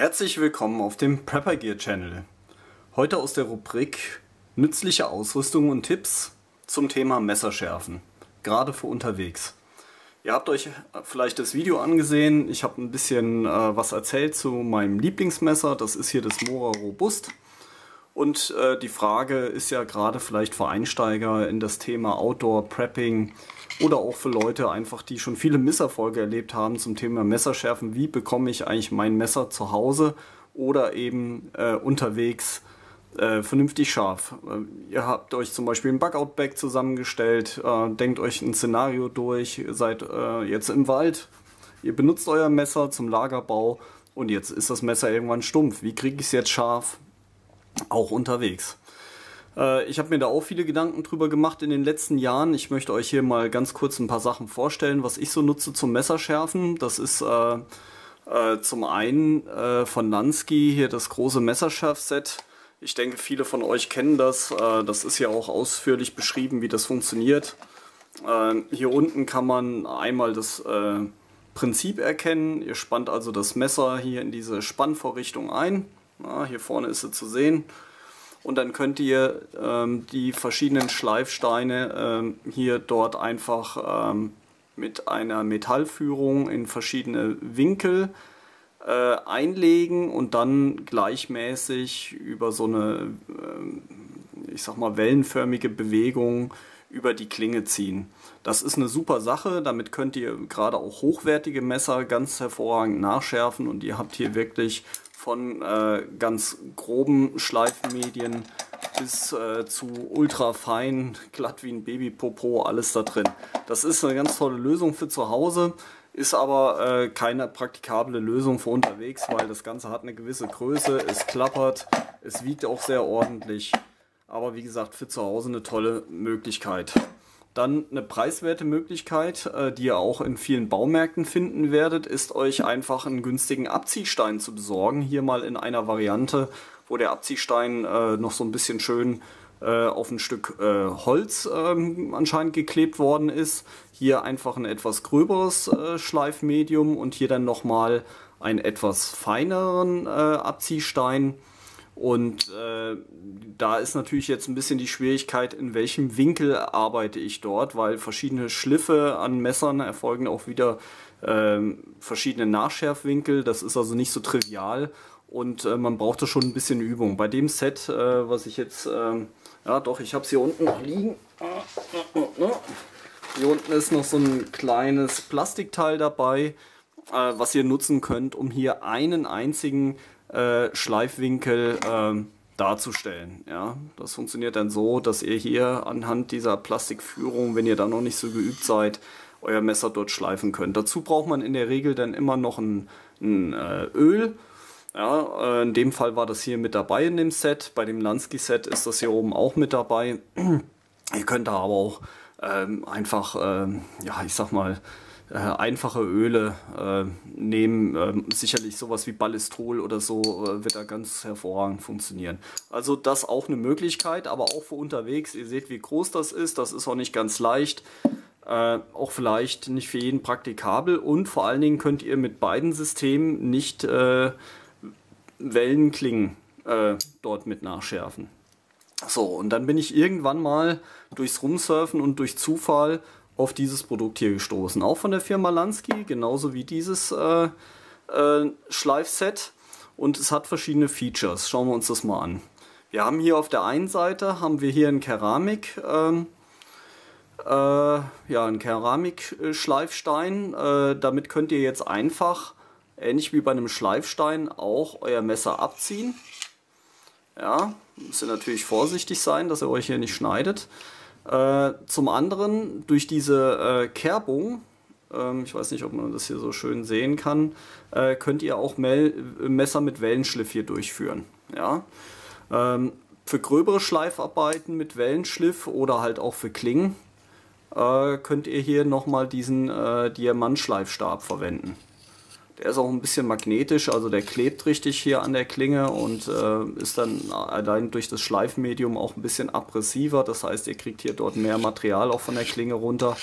Herzlich willkommen auf dem Prepper Gear Channel. Heute aus der Rubrik Nützliche Ausrüstung und Tipps zum Thema Messerschärfen, gerade für unterwegs. Ihr habt euch vielleicht das Video angesehen, ich habe ein bisschen was erzählt zu meinem Lieblingsmesser, das ist hier das Mora Robust. Und die Frage ist ja gerade vielleicht für Einsteiger in das Thema Outdoor Prepping oder auch für Leute einfach, die schon viele Misserfolge erlebt haben zum Thema Messerschärfen. Wie bekomme ich eigentlich mein Messer zu Hause oder eben unterwegs vernünftig scharf? Ihr habt euch zum Beispiel ein Bug-Out-Bag zusammengestellt, denkt euch ein Szenario durch, seid jetzt im Wald, ihr benutzt euer Messer zum Lagerbau und jetzt ist das Messer irgendwann stumpf. Wie kriege ich es jetzt scharf? Auch unterwegs. Ich habe mir da auch viele Gedanken drüber gemacht in den letzten Jahren. Ich möchte euch hier mal ganz kurz ein paar Sachen vorstellen, was ich so nutze zum Messerschärfen. Das ist zum einen von Lansky hier das große Messerschärfset. Ich denke, viele von euch kennen das. Das ist ja auch ausführlich beschrieben, wie das funktioniert. Hier unten kann man einmal das Prinzip erkennen. Ihr spannt also das Messer hier in diese Spannvorrichtung ein. Hier vorne ist sie zu sehen. Und dann könnt ihr die verschiedenen Schleifsteine hier dort einfach mit einer Metallführung in verschiedene Winkel einlegen und dann gleichmäßig über so eine, ich sag mal, wellenförmige Bewegung über die Klinge ziehen. Das ist eine super Sache, damit könnt ihr gerade auch hochwertige Messer ganz hervorragend nachschärfen und ihr habt hier wirklich von ganz groben Schleifmedien bis zu ultra fein, glatt wie ein Babypopo, alles da drin. Das ist eine ganz tolle Lösung für zu Hause, ist aber keine praktikable Lösung für unterwegs, weil das Ganze hat eine gewisse Größe, es klappert, es wiegt auch sehr ordentlich. Aber wie gesagt, für zu Hause eine tolle Möglichkeit. Dann eine preiswerte Möglichkeit, die ihr auch in vielen Baumärkten finden werdet, ist euch einfach einen günstigen Abziehstein zu besorgen. Hier mal in einer Variante, wo der Abziehstein noch so ein bisschen schön auf ein Stück Holz anscheinend geklebt worden ist. Hier einfach ein etwas gröberes Schleifmedium und hier dann nochmal einen etwas feineren Abziehstein. Und da ist natürlich jetzt ein bisschen die Schwierigkeit, in welchem Winkel arbeite ich dort, weil verschiedene Schliffe an Messern erfolgen auch wieder verschiedene Nachschärfwinkel. Das ist also nicht so trivial und man braucht da schon ein bisschen Übung. Bei dem Set, was ich jetzt, ja doch, ich habe es hier unten noch liegen. Hier unten ist noch so ein kleines Plastikteil dabei, was ihr nutzen könnt, um hier einen einzigen Schleifwinkel darzustellen. Ja, das funktioniert dann so, dass ihr hier anhand dieser Plastikführung, wenn ihr da noch nicht so geübt seid, euer Messer dort schleifen könnt. Dazu braucht man in der Regel dann immer noch ein Öl. Ja, in dem Fall war das hier mit dabei in dem Set. Bei dem Lansky Set ist das hier oben auch mit dabei. Ihr könnt da aber auch einfach, ja, ich sag mal, einfache Öle nehmen, sicherlich sowas wie Ballistol oder so wird da ganz hervorragend funktionieren. Also das auch eine Möglichkeit, aber auch für unterwegs. Ihr seht, wie groß das ist auch nicht ganz leicht, auch vielleicht nicht für jeden praktikabel und vor allen Dingen könnt ihr mit beiden Systemen nicht Wellenklingen dort mit nachschärfen. So, und dann bin ich irgendwann mal durchs Rumsurfen und durch Zufall auf dieses Produkt hier gestoßen. Auch von der Firma Lansky, genauso wie dieses Schleifset. Und es hat verschiedene Features. Schauen wir uns das mal an. Wir haben hier auf der einen Seite haben wir hier einen Keramikschleifstein. Damit könnt ihr jetzt einfach, ähnlich wie bei einem Schleifstein, auch euer Messer abziehen. Ja, müsst ihr natürlich vorsichtig sein, dass ihr euch hier nicht schneidet. Zum anderen, durch diese Kerbung, ich weiß nicht, ob man das hier so schön sehen kann, könnt ihr auch Messer mit Wellenschliff hier durchführen. Ja? Für gröbere Schleifarbeiten mit Wellenschliff oder halt auch für Klingen könnt ihr hier nochmal diesen Diamantschleifstab verwenden. Der ist auch ein bisschen magnetisch, also der klebt richtig hier an der Klinge und ist dann allein durch das Schleifmedium auch ein bisschen abrasiver. Das heißt, ihr kriegt hier dort mehr Material auch von der Klinge runter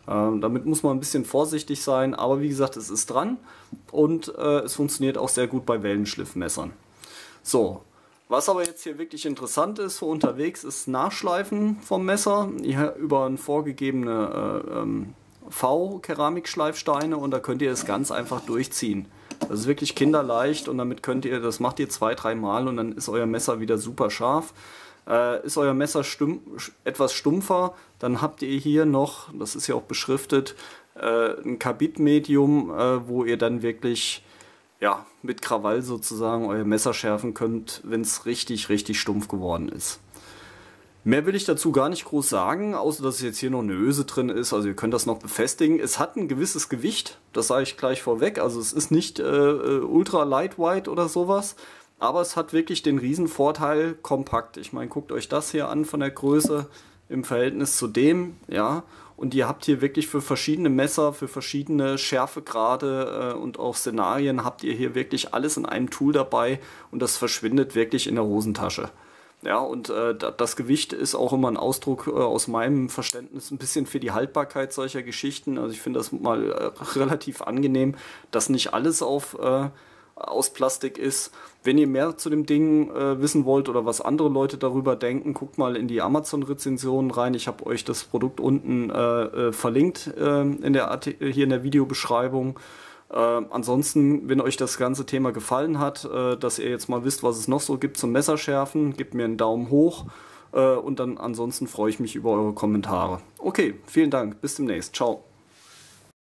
Damit muss man ein bisschen vorsichtig sein, aber wie gesagt, es ist dran und es funktioniert auch sehr gut bei Wellenschliffmessern. So, was aber jetzt hier wirklich interessant ist für unterwegs, ist Nachschleifen vom Messer hier über eine vorgegebene V-Keramikschleifsteine, und da könnt ihr es ganz einfach durchziehen. Das ist wirklich kinderleicht und damit könnt ihr, das macht ihr 2-3 Mal und dann ist euer Messer wieder super scharf. Ist euer Messer etwas stumpfer, dann habt ihr hier noch, das ist ja auch beschriftet, ein Karbidmedium, wo ihr dann wirklich ja, mit Krawall sozusagen euer Messer schärfen könnt, wenn es richtig, richtig stumpf geworden ist. Mehr will ich dazu gar nicht groß sagen, außer dass jetzt hier noch eine Öse drin ist, also ihr könnt das noch befestigen. Es hat ein gewisses Gewicht, das sage ich gleich vorweg, also es ist nicht ultra lightweight oder sowas, aber es hat wirklich den riesen Vorteil kompakt. Ich meine, guckt euch das hier an von der Größe im Verhältnis zu dem, ja, und ihr habt hier wirklich für verschiedene Messer, für verschiedene Schärfegrade und auch Szenarien habt ihr hier wirklich alles in einem Tool dabei und das verschwindet wirklich in der Hosentasche. Ja, und das Gewicht ist auch immer ein Ausdruck aus meinem Verständnis ein bisschen für die Haltbarkeit solcher Geschichten. Also ich finde das mal relativ angenehm, dass nicht alles aus Plastik ist. Wenn ihr mehr zu dem Ding wissen wollt oder was andere Leute darüber denken, guckt mal in die Amazon-Rezensionen rein. Ich habe euch das Produkt unten verlinkt hier in der Videobeschreibung. Ansonsten, wenn euch das ganze Thema gefallen hat, dass ihr jetzt mal wisst, was es noch so gibt zum Messerschärfen, gebt mir einen Daumen hoch und dann ansonsten freue ich mich über eure Kommentare. Okay, vielen Dank, bis demnächst, ciao.